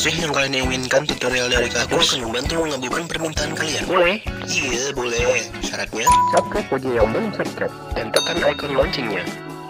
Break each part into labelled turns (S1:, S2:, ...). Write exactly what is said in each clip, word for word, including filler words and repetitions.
S1: sih yang kalian inginkan tutorial dari aku? Aku akan membantu mengabulkan permintaan kalian.
S2: Boleh?
S1: Iya, boleh. Syaratnya,
S2: Subscribe bagi yang belum subscribe dan tekan icon loncengnya.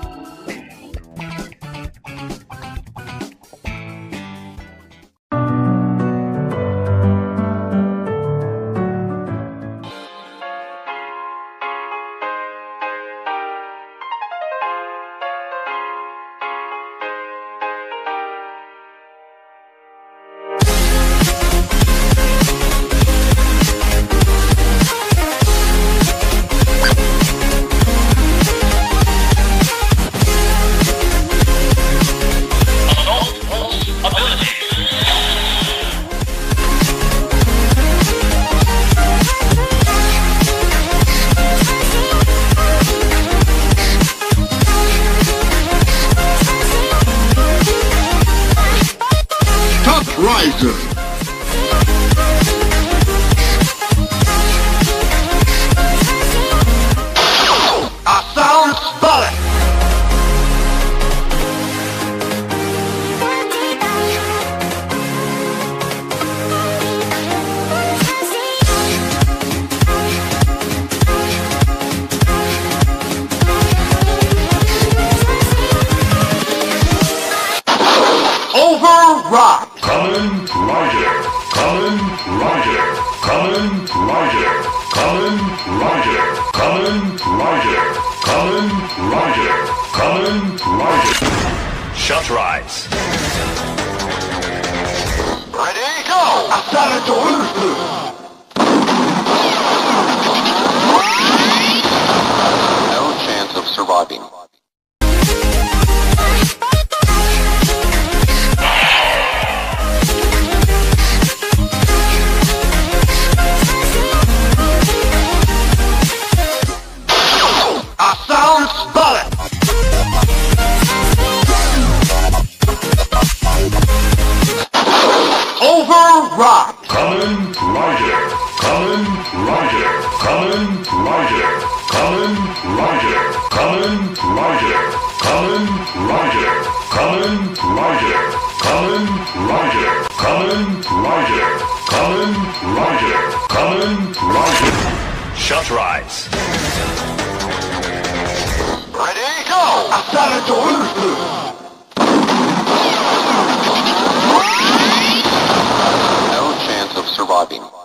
S3: Riser. A sound bullet. Override.
S4: Kamen Rider, Kamen Rider, Kamen Rider, Kamen Rider, Kamen Rider, Kamen Rider, Kamen Rider. Shot rise.
S3: Ready, go. Assault Ulfu. No chance of surviving. Override!
S4: Kamen Rider, Kamen Rider, Kamen Rider, Kamen Rider, Kamen Rider, Kamen Rider, Kamen Rider, Kamen Rider, Kamen Rider, Kamen Rider, Kamen Rider. Shot rise.
S3: Ready, go! Assault Ulfu. No chance of surviving.